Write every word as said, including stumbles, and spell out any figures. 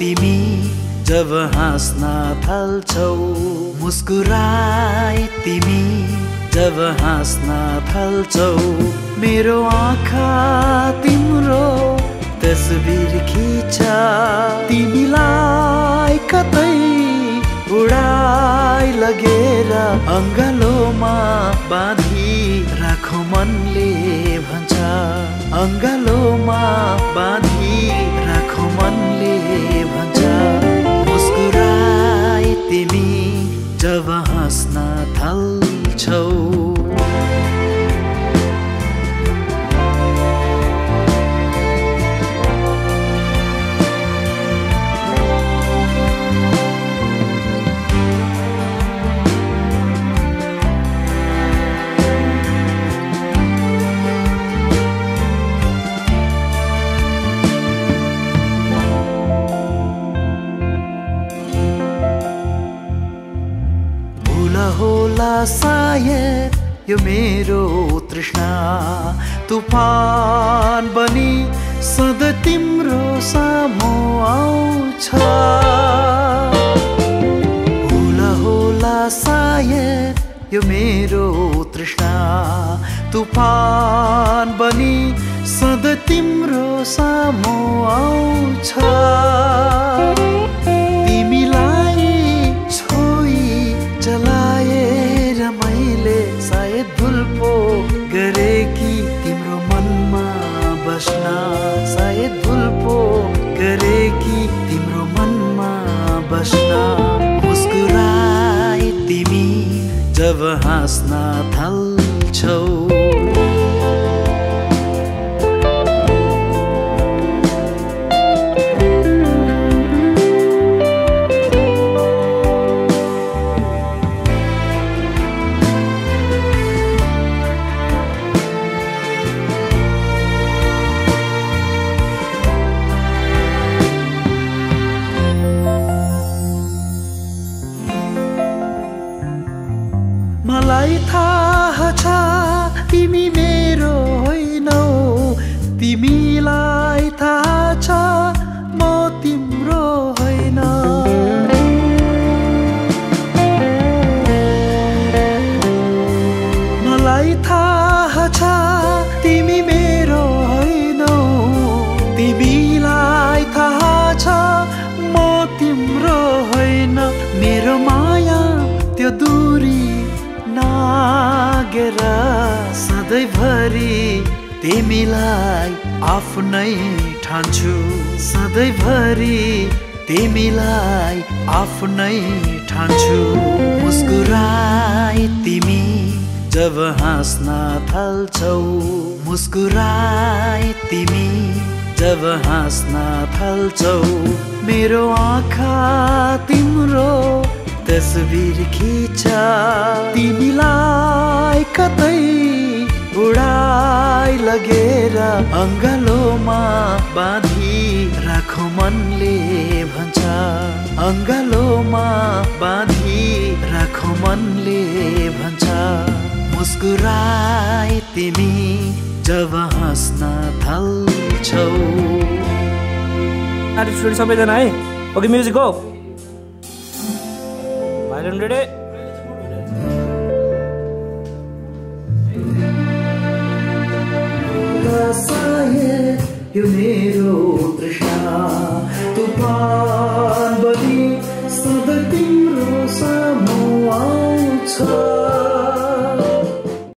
तिमी जब हाँस्न थाल्छौ, मुस्कुराए तिमी जब हाँस्न थाल्छौ, मेरो आँखा तिम्रो तस्बिर खिच्छ, तिमीलाई कतै उडाइ लगेर अङ्गालोमा बाँधी राखो मनले भन्छ, अङ्गालोमा बाँधी राखो मनले भन्छ। मुस्कुराए तिमी जब हाँस्न थाल्छौ, होला सायद यो मेरो तृष्णा, तुफान बनी सधैँ तिम्रो सामु आउँछ। होला होला सायद यो मेरो तृष्णा, तुफान बनी सधैँ तिम्रो सामु आउँछ। तिमीलाई छोई चलाएर मैले सायद भुल पो गरेकी तिम्रो मनमा बस्न, सायद भुल पो गरेकी तिम्रो मनमा बस्न। मुस्कुराए तिमी जब हाँस्न थाल्छौ, मलाई थाहा छ तिमी मेरो होइनौ, तिमीलाई थाहा छ म तिम्रो होइन। मलाई थाहा छ तिमी मेरो होइनौ, तिमीलाई थाहा छ म तिम्रो होइन। मेरो माया त्यो दूरी नागेर सधैँभरि तिमीलाई आफ्नै ठान्छु, सधैँभरि तिमीलाई आफ्नै ठान्छु। मुस्कुराए तिमी जब हाँस्न थाल्छौ, मुस्कुराए तिमी जब हाँस्न थाल्छौ, मेरो आँखा तिम्रो तस्बिर खिच्छ, तिमीलाई कतै उडाइ लगेर अङ्गालोमा बाँधी राखो मनले भन्छ, अङ्गालोमा बाँधी राखो मनले भन्छ। मुस्कुराए तिमी जब हाँस्न थाल्छौ। आर्टिस्ट सबैजना है, ओके म्युजिक हो रेडी। यो मेरो तृष्णा, तुफान बनी सधैँ तिम्रो सामु आउँछ।